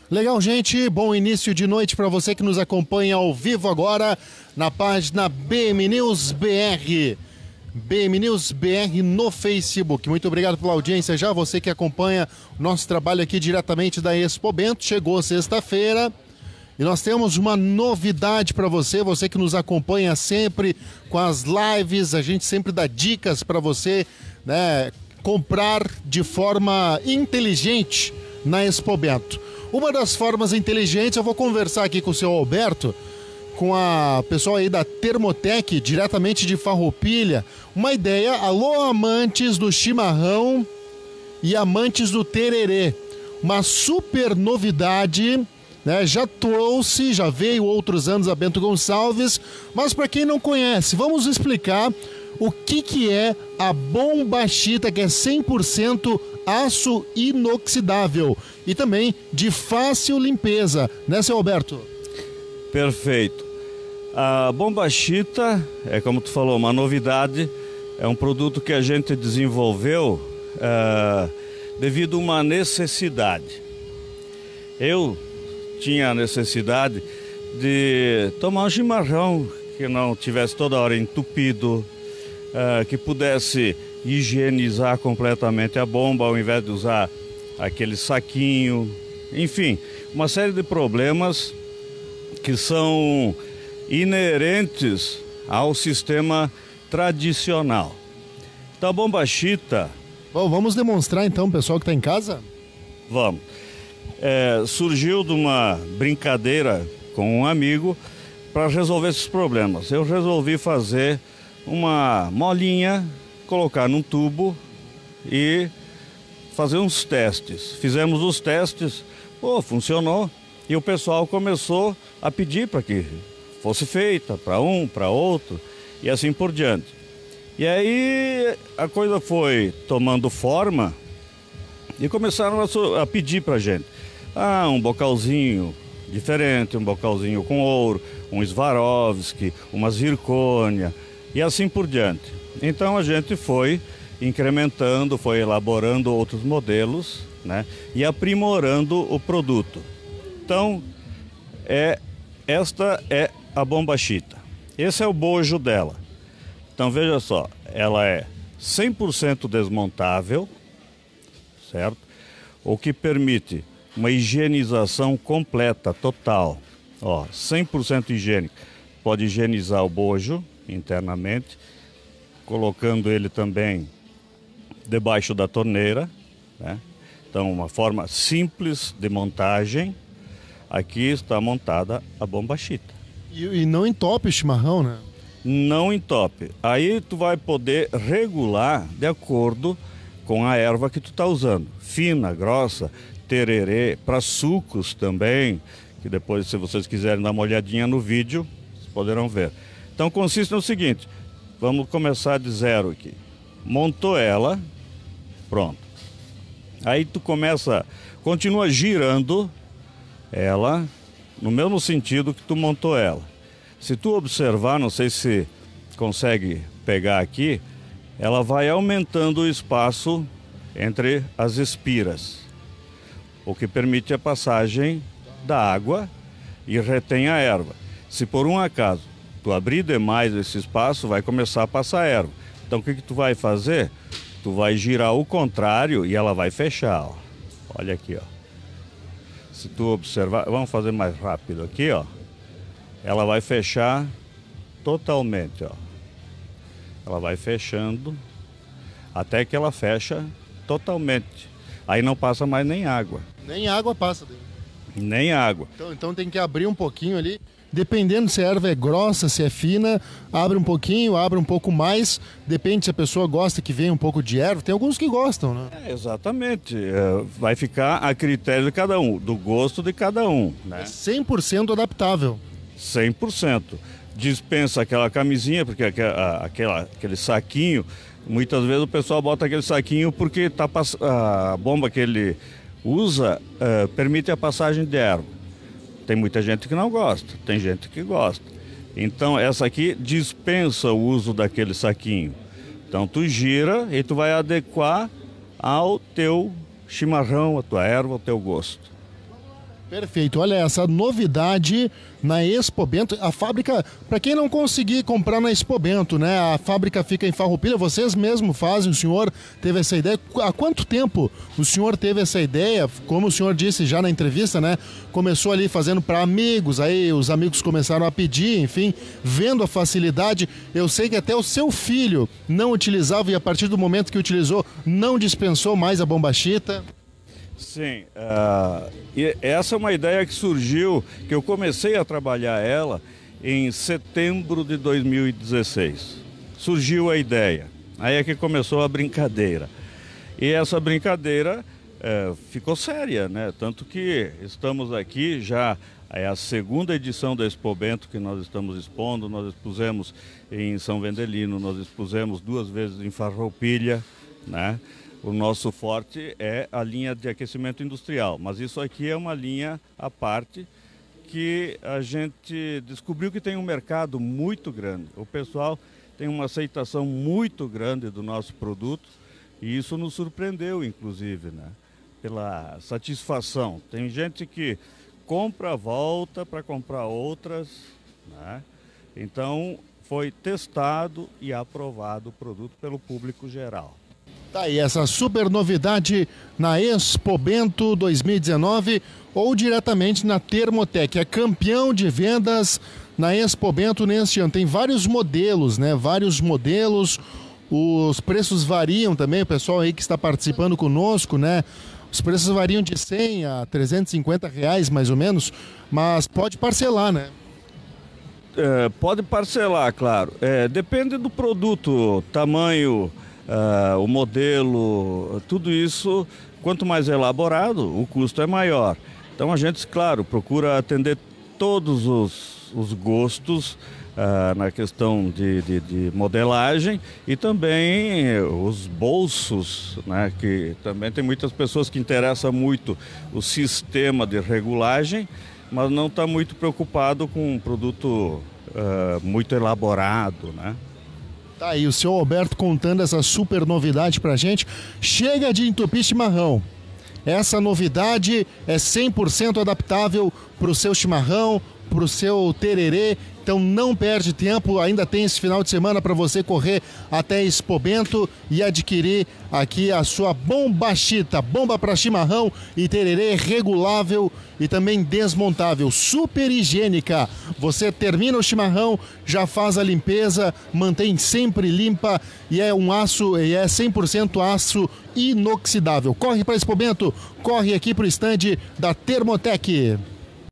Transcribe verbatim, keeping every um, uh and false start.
Legal, gente. Bom início de noite para você que nos acompanha ao vivo agora na página B M News B R. B M News B R no Facebook. Muito obrigado pela audiência já. Você que acompanha o nosso trabalho aqui diretamente da Expo Bento. Chegou sexta-feira e nós temos uma novidade para você. Você que nos acompanha sempre com as lives. A gente sempre dá dicas para você, né, comprar de forma inteligente na Expo Bento. Uma das formas inteligentes, eu vou conversar aqui com o seu Alberto, com a pessoal aí da Termotec, diretamente de Farroupilha. Uma ideia, alô amantes do chimarrão e amantes do tererê. Uma super novidade, né? Já trouxe, já veio outros anos a Bento Gonçalves, mas para quem não conhece, vamos explicar o que que é a bombachita, que é cem por cento aço inoxidável e também de fácil limpeza, né, seu Alberto? Perfeito. A bombachita é, como tu falou, uma novidade, é um produto que a gente desenvolveu uh, devido a uma necessidade. Eu tinha a necessidade de tomar um chimarrão que não tivesse toda hora entupido, uh, que pudesse higienizar completamente a bomba ao invés de usar aquele saquinho, enfim, uma série de problemas que são inerentes ao sistema tradicional. Então a bombachita... Bom, vamos demonstrar então, pessoal que está em casa? Vamos. É, surgiu de uma brincadeira com um amigo para resolver esses problemas. Eu resolvi fazer uma molinha, colocar num tubo e fazer uns testes. Fizemos os testes, pô, funcionou. E o pessoal começou a pedir para que fosse feita para um, para outro e assim por diante. E aí a coisa foi tomando forma e começaram a, a pedir para a gente. Ah, um bocalzinho diferente, um bocalzinho com ouro, um Swarovski, uma zircônia e assim por diante. Então a gente foi incrementando, foi elaborando outros modelos, né, e aprimorando o produto. Então, é, esta é a bombachita. Esse é o bojo dela. Então veja só, ela é cem por cento desmontável, certo? O que permite uma higienização completa, total. Ó, cem por cento higiênico. Pode higienizar o bojo internamente, colocando ele também debaixo da torneira, né? Então, uma forma simples de montagem. Aqui está montada a bombachita. E, e não entope o chimarrão, né? Não entope. Aí tu vai poder regular de acordo com a erva que tu está usando. Fina, grossa, tererê, para sucos também, que depois, se vocês quiserem dar uma olhadinha no vídeo, vocês poderão ver. Então, consiste no seguinte, vamos começar de zero aqui. Montou ela, pronto. Aí tu começa, continua girando ela no mesmo sentido que tu montou ela. Se tu observar, não sei se consegue pegar aqui, ela vai aumentando o espaço entre as espiras, o que permite a passagem da água e retém a erva. Se por um acaso tu abrir demais esse espaço, vai começar a passar erva. Então o que que tu vai fazer? Tu vai girar o contrário e ela vai fechar, ó. Olha aqui, ó. Se tu observar, vamos fazer mais rápido aqui, ó. Ela vai fechar totalmente, ó. Ela vai fechando até que ela fecha totalmente. Aí não passa mais nem água. Nem água passa daí. Nem água. Então, então tem que abrir um pouquinho ali. Dependendo se a erva é grossa, se é fina, abre um pouquinho, abre um pouco mais. Depende se a pessoa gosta que venha um pouco de erva. Tem alguns que gostam, né? É, exatamente. É, vai ficar a critério de cada um, do gosto de cada um, né? É cem por cento adaptável. cem por cento. Dispensa aquela camisinha, porque aquela, aquela, aquele saquinho, muitas vezes o pessoal bota aquele saquinho porque tá, a bomba que ele usa uh, permite a passagem de erva. Tem muita gente que não gosta, tem gente que gosta. Então essa aqui dispensa o uso daquele saquinho. Então tu gira e tu vai adequar ao teu chimarrão, a tua erva, ao teu gosto. Perfeito. Olha essa novidade na Expo Bento. A fábrica, para quem não conseguir comprar na Expo Bento, né? A fábrica fica em Farroupilha, vocês mesmo fazem, o senhor teve essa ideia. Há quanto tempo o senhor teve essa ideia? Como o senhor disse já na entrevista, né? Começou ali fazendo para amigos, aí os amigos começaram a pedir, enfim, vendo a facilidade. Eu sei que até o seu filho não utilizava e a partir do momento que utilizou, não dispensou mais a bombachita. Sim, uh, e essa é uma ideia que surgiu, que eu comecei a trabalhar ela em setembro de dois mil e dezesseis. Surgiu a ideia, aí é que começou a brincadeira. E essa brincadeira uh, ficou séria, né? Tanto que estamos aqui já, é a segunda edição da Expo Bento que nós estamos expondo. Nós expusemos em São Vendelino, nós expusemos duas vezes em Farroupilha, né? O nosso forte é a linha de aquecimento industrial, mas isso aqui é uma linha à parte que a gente descobriu que tem um mercado muito grande. O pessoal tem uma aceitação muito grande do nosso produto e isso nos surpreendeu, inclusive, né? Pela satisfação. Tem gente que compra, volta para comprar outras, né? Então, foi testado e aprovado o produto pelo público geral. Tá aí essa super novidade na Expo Bento dois mil e dezenove ou diretamente na Thermotec. É campeão de vendas na Expo Bento neste ano. Tem vários modelos, né? Vários modelos. Os preços variam também, o pessoal aí que está participando conosco, né? Os preços variam de cem a trezentos e cinquenta reais, mais ou menos, mas pode parcelar, né? É, pode parcelar, claro. É, depende do produto, tamanho... Uh, o modelo, tudo isso, quanto mais elaborado, o custo é maior. Então a gente, claro, procura atender todos os, os gostos uh, na questão de, de, de modelagem e também os bolsos, né, que também tem muitas pessoas que interessam muito o sistema de regulagem, mas não está muito preocupado com um produto uh, muito elaborado, né? Tá aí o seu Alberto contando essa super novidade pra gente. Chega de entupir chimarrão. Essa novidade é cem por cento adaptável pro seu chimarrão, pro seu tererê. Então não perde tempo, ainda tem esse final de semana para você correr até Expo Bento e adquirir aqui a sua bombachita, bomba para chimarrão e tererê regulável e também desmontável, super higiênica. Você termina o chimarrão, já faz a limpeza, mantém sempre limpa e é um aço, e é cem por cento aço inoxidável. Corre para Expo Bento, corre aqui para o estande da Thermotec.